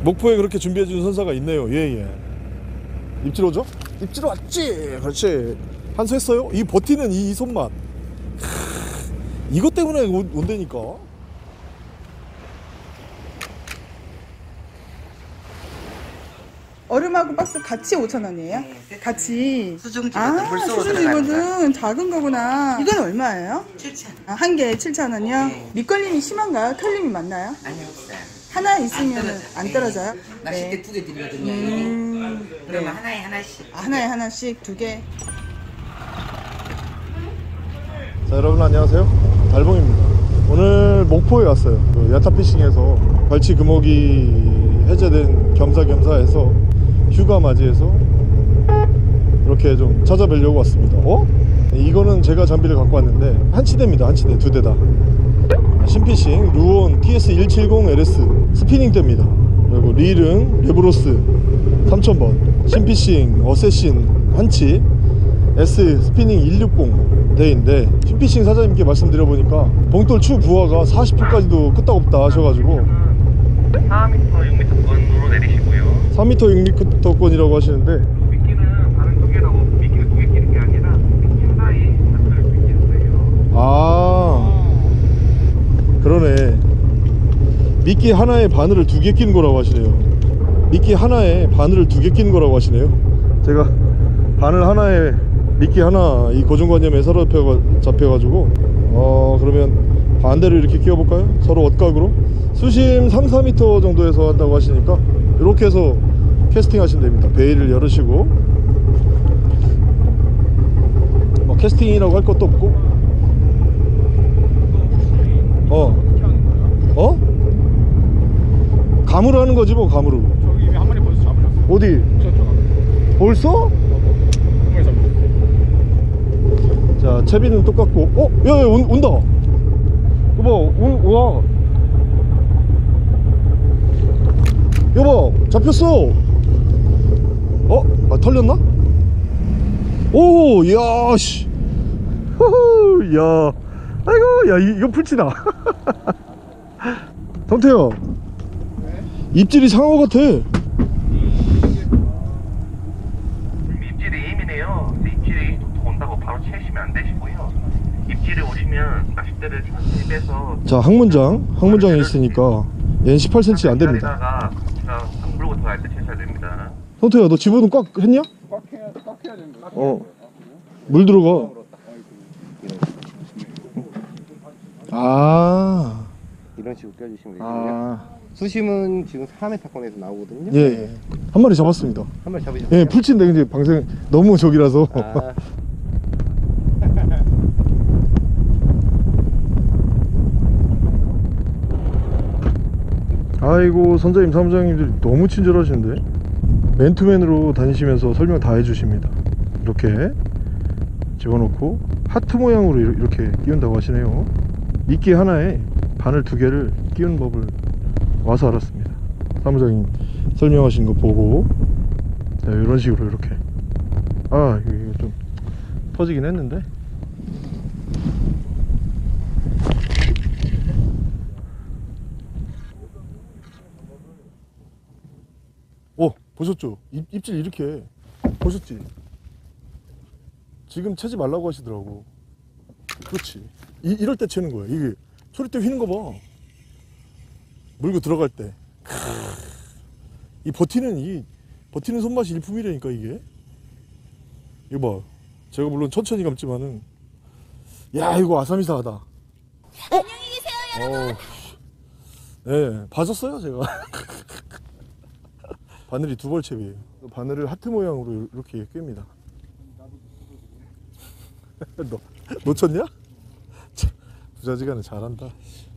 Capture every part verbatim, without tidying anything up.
목포에 그렇게 준비해주는 선사가 있네요. 예예. 예. 입질 오죠? 입질 왔지. 그렇지. 한수 했어요. 이 버티는 이, 이 손맛. 크, 이것 때문에 온, 온다니까. 얼음하고 박스 같이 오천 원이에요? 네, 같이. 수중지거든. 아, 물속으로 들어가는 수중지거든. 작은 거구나. 이건 얼마예요? 칠천 원. 아, 한 개에 칠천 원이요? 네. 밑걸림이 심한가요? 털림이 많나요? 아니 없어요. 하나 있으면 안, 안 떨어져요? 낚싯대 네. 두 개 드리거든요. 음, 그러면 네. 하나에 하나씩. 아, 하나에 하나씩 두 개. 자, 여러분 안녕하세요. 달봉입니다. 오늘 목포에 왔어요. 그 야타피싱에서 발치 금어기 해제된 겸사겸사해서 휴가 맞이해서 이렇게 좀 찾아뵈려고 왔습니다. 어? 이거는 제가 장비를 갖고 왔는데 한 치대입니다. 한 치대, 두 대다. 신피싱 루온 티에스 일칠십 엘에스 스피닝 대입니다. 그리고 릴은 레브로스 삼천 번, 신피싱 어쌔신 한치 S 스피닝 일육십 대인데, 신피싱 사장님께 말씀드려보니까 봉돌 추 부하가 사십 풀까지도 끄떡없다 하셔가지고 사 미터, 육 미터권으로 내리시고요. 삼 미터, 육 미터권이라고 하시는데, 미끼는 다른 두 개라고 미끼를 두 개 끼는 게 아니라 미끼 하나에 자체를 끼는 거예요. 아 그러네. 미끼 하나에 바늘을 두 개 끼는 거라고 하시네요. 미끼 하나에 바늘을 두 개 끼는 거라고 하시네요. 제가 바늘 하나에 미끼 하나 이 고정관념에 서로 잡혀가지고 어 그러면 반대로 이렇게 끼워볼까요? 서로 엇각으로 수심 삼, 사 미터 정도에서 한다고 하시니까 이렇게 해서 캐스팅 하시면 됩니다. 베일을 열으시고 뭐 캐스팅이라고 할 것도 없고 어 어? 감으로 하는 거지 뭐. 감으로. 저기 이미 한 마리 벌써 잡으셨어요. 어디? 저쪽 앞에. 벌써? 한 마리 잡으셨어요. 자, 채비는 똑같고. 어? 야, 야, 온, 온다. 여보, 온, 와. 여보, 잡혔어. 어? 아, 털렸나? 오, 야, 씨. 후후, 야. 아이고, 야, 이, 이거 풀치다. 성태야. 네? 입질이 상어 같아. 입질이 예민해요. 근데 입질이 톡톡 온다고 바로 채시면 안 되시고요. 입질이 오시면 낚싯대를 천천히 빼서. 자, 항문장. 항문장에 있으니까 얘는 십팔 센티미터 안 됩니다. 기다리다가 제가 한 물고 들어갈 때 채셔야 됩니다. 성태야, 너 집어넣 꽉 했냐? 꽉 해야, 꽉 해야 되는 거예요. 어. 물 들어가. 아. 이런 식으로 껴주시면 되거든요. 아. 수심은 지금 사 미터권에서 나오거든요. 예, 예. 한 마리 잡았습니다. 한 마리 잡으셨어요? 예, 풀치인데 근데 방생 너무 저기라서. 아. 아이고, 선장님, 사무장님들이 너무 친절하신데 맨투맨으로 다니시면서 설명 다 해주십니다. 이렇게 집어넣고 하트 모양으로 이렇게 끼운다고 하시네요. 미끼 하나에 바늘 두 개를 끼우는 법을 와서 알았습니다. 사무장님 설명하신 거 보고. 네, 이런 식으로 이렇게. 아, 이거 좀 터지긴 했는데. 어, 보셨죠? 입, 입질 이렇게 해. 보셨지? 지금 채지 말라고 하시더라고. 그렇지. 이, 이럴 때 채는 거야. 이게 소리때 휘는 거 봐. 물고 들어갈 때. 이 버티는 이 버티는 손맛이 일품이라니까 이게. 이거 봐. 제가 물론 천천히 감지만은, 야, 이거 아사미사하다. 어? 안녕히 계세요, 여러분. 어, 네, 봐줬어요 제가. 바늘이 두 벌채비예요. 바늘을 하트 모양으로 이렇게 꿰입니다. 너 놓쳤냐? 부자지간에 잘한다.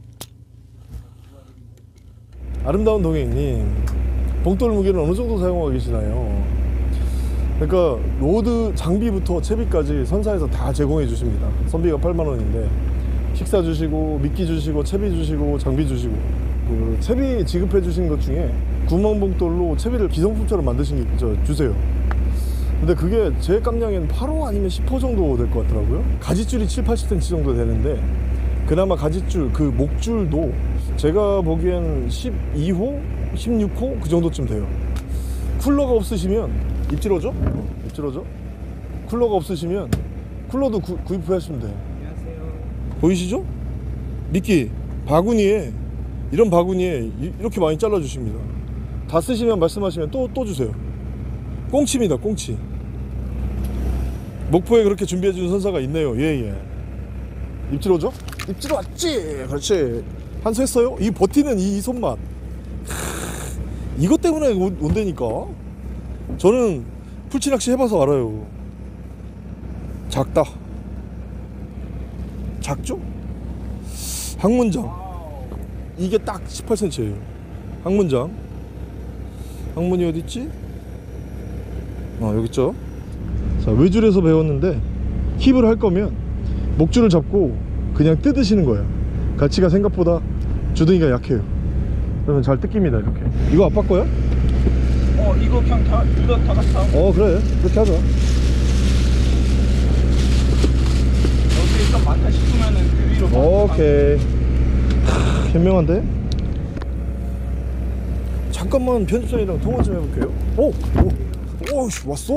아름다운 동행님, 봉돌 무게는 어느 정도 사용하고 계시나요? 그러니까 로드 장비부터 채비까지 선사에서 다 제공해 주십니다. 선비가 팔만 원인데 식사 주시고 미끼 주시고 채비 주시고 장비 주시고, 그 채비 지급해 주신 것 중에 구멍 봉돌로 채비를 기성품처럼 만드신 게 저 주세요. 근데 그게 제 깜냥에는 팔 호 아니면 십 호 정도 될 것 같더라고요. 가지줄이 칠, 팔십 센티미터 정도 되는데, 그나마 가지줄 그 목줄도 제가 보기엔 십이 호 십육 호 그 정도쯤 돼요. 쿨러가 없으시면 입질어죠? 어, 입질어죠? 쿨러가 없으시면 쿨러도 구, 구입하시면 돼요. 보이시죠? 미끼 바구니에, 이런 바구니에 이, 이렇게 많이 잘라 주십니다. 다 쓰시면 말씀하시면 또 또 주세요. 꽁치입니다, 꽁치. 목포에 그렇게 준비해 주는 선사가 있네요. 예예. 입질 오죠? 입질 왔지. 그렇지. 한수 했어요? 이 버티는 이, 이 손맛. 크, 이것 때문에 온, 온다니까. 저는 풀치 낚시 해봐서 알아요. 작다. 작죠? 항문장. 이게 딱 십팔 센티미터예요. 항문장. 항문이 어디 있지? 아, 여기 있죠. 자, 외줄에서 배웠는데 힙을 할 거면 목줄을 잡고 그냥 뜯으시는 거예요. 갈치가 생각보다 주둥이가 약해요. 그러면 잘 뜯깁니다. 이렇게. 이거 아빠 거야? 어 이거 그냥 다 둘 다 다 같아. 어, 그래. 그렇게 하자. 여기 일단 많다 싶으면은 그 위로. 오케이. 하, 현명한데? 잠깐만 편집장이랑 통화 좀 해볼게요. 오! 오! 오! 씨, 왔어.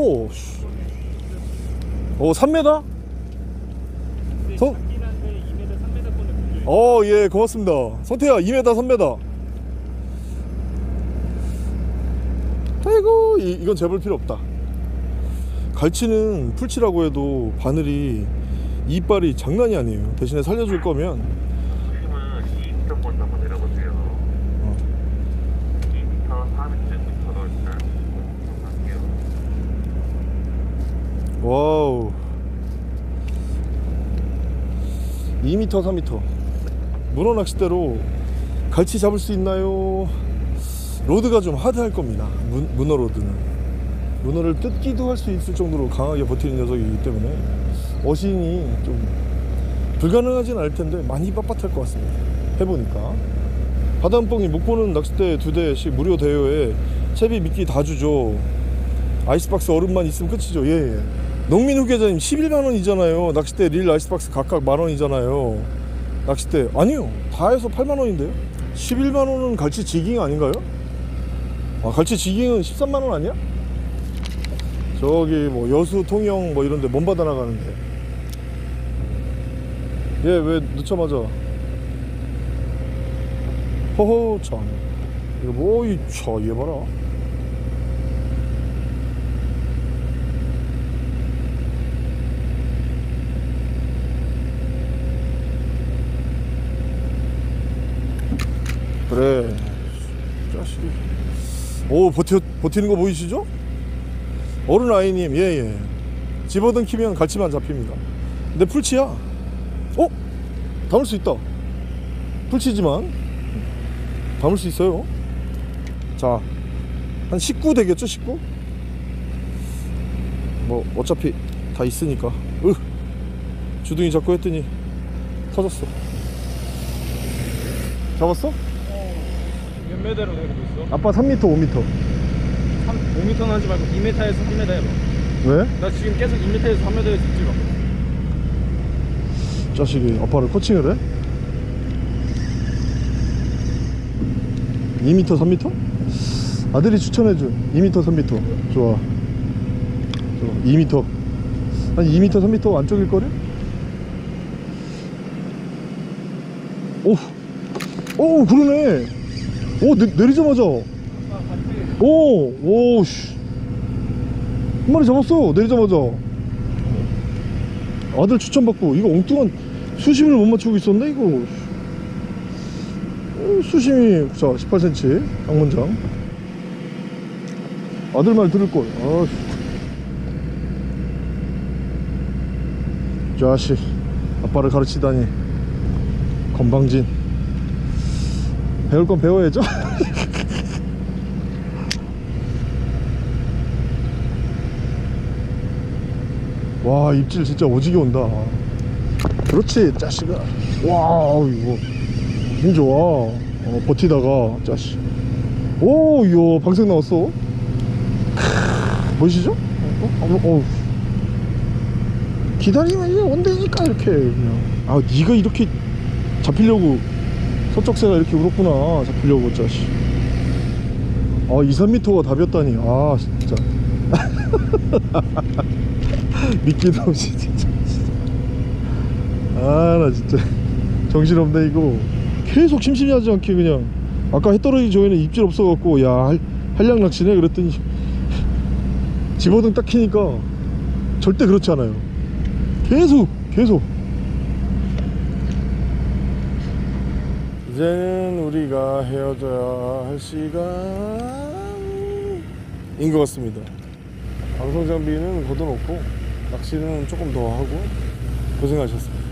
오, 삼 미터? 성... 어, 예, 고맙습니다. 성태야, 이 미터, 삼 미터. 아이고, 이, 이건 재볼 필요 없다. 갈치는 풀치라고 해도 바늘이 이빨이 장난이 아니에요. 대신에 살려줄 거면 수심은 이 미터 먼저 한번 내려보세요. 어. 이 미터, 사 미터로 일단 할게요. 와우, 이 미터, 삼 미터. 문어 낚싯대로 갈치 잡을 수 있나요? 로드가 좀 하드할 겁니다. 문, 문어 로드는 문어를 뜯기도 할 수 있을 정도로 강하게 버티는 녀석이기 때문에 어신이 좀 불가능하진 않을 텐데 많이 빳빳할 것 같습니다. 해보니까. 바다한뽕이 못 보는 낚싯대 두 대씩 무료 대여에 채비 미끼 다 주죠. 아이스박스 얼음만 있으면 끝이죠. 예, 예. 농민 후계자님 십일만 원이잖아요. 낚싯대 릴 아이스박스 각각 만 원이잖아요. 낚싯대 아니요, 다 해서 팔만 원인데요. 십일만 원은 갈치 지깅 아닌가요? 아, 갈치 지깅은 십삼만 원 아니야? 저기 뭐 여수, 통영 뭐 이런데 먼바다 나가는데 얘 왜 늦자마자 허허 참 이거 뭐 이 차 얘 봐라. 그래 자식이. 오, 버텨, 버티는 거 보이시죠? 어른아이님, 예예. 집어든 키면 갈치만 잡힙니다. 근데 풀치야. 어? 담을 수 있다. 풀치지만 담을 수 있어요. 자, 한 십구 되겠죠? 십구? 뭐 어차피 다 있으니까. 으, 주둥이 잡고 했더니 터졌어. 잡았어? 몇 미터로 내리고 있어? 아빠 삼 미터, 오 미터. 삼, 오 미터는 하지 말고 이 미터에서 삼 미터 해봐. 왜? 나 지금 계속 이 미터에서 삼 미터에서 찍어. 자식이 아빠를 코칭을 해? 이 미터, 삼 미터? 아들이 추천해준 이 미터, 삼 미터. 좋아. 좋아. 이 미터. 아니 이 미터, 삼 미터 안쪽일 거래? 오, 오 그러네. 오, 내, 내리자마자. 오, 오, 씨. 한 마리 잡았어. 내리자마자. 아들 추천받고. 이거 엉뚱한 수심을 못 맞추고 있었네 이거. 어, 수심이 자 십팔 센티미터 항문장. 아들 말 들을걸. 아, 자식 아빠를 가르치다니 건방진. 배울 건 배워야죠. 와, 입질 진짜 오지게 온다. 그렇지 자식아. 와, 이거 힘 좋아. 어, 버티다가 자식. 오, 이야 방생 나왔어. 크, 보이시죠? 어? 어? 어. 기다리면 이제 온다니까 이렇게 그냥. 아, 네가 이렇게 잡히려고 서쪽새가 이렇게 울었구나. 잡히려고 자식. 아, 이, 삼 미터가 답이었다니. 아, 진짜. 믿기도 없이 진짜. 아, 나 진짜 정신없네 이거. 계속 심심하지 않게 그냥 아까 해 떨어지기 전에는 입질 없어갖고 야 할, 한량 낚시네 그랬더니 집어등 딱 키니까 절대 그렇지 않아요. 계속 계속. 이제는 우리가 헤어져야 할 시간인 것 같습니다. 방송 장비는 걷어놓고 낚시는 조금 더 하고 고생하셨습니다.